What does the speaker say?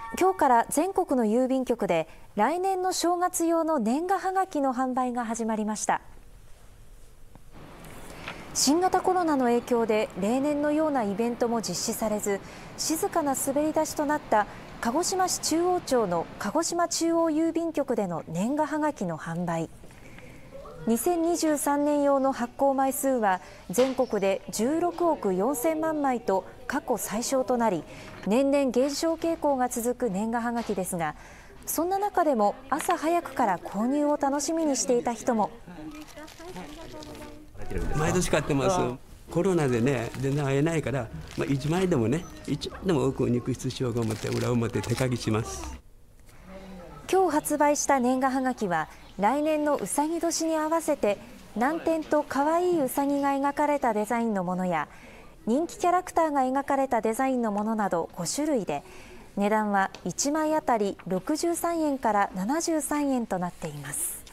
今日から全国の郵便局で来年の正月用の年賀はがきの販売が始まりました。新型コロナの影響で例年のようなイベントも実施されず、静かな滑り出しとなった鹿児島市中央町の鹿児島中央郵便局での年賀はがきの販売。2023年用の発行枚数は全国で16億4000万枚と過去最少となり、年々減少傾向が続く年賀はがきですが、そんな中でも朝早くから購入を楽しみにしていた人も。 毎年買ってます。コロナでね、全然会えないから、1枚でもね、1枚でも多く入筆しようと思って裏表手書きします。 今日発売した年賀はがきは来年のうさぎ年に合わせて南天と可愛いうさぎが描かれたデザインのものや人気キャラクターが描かれたデザインのものなど5種類で、値段は1枚あたり63円から73円となっています。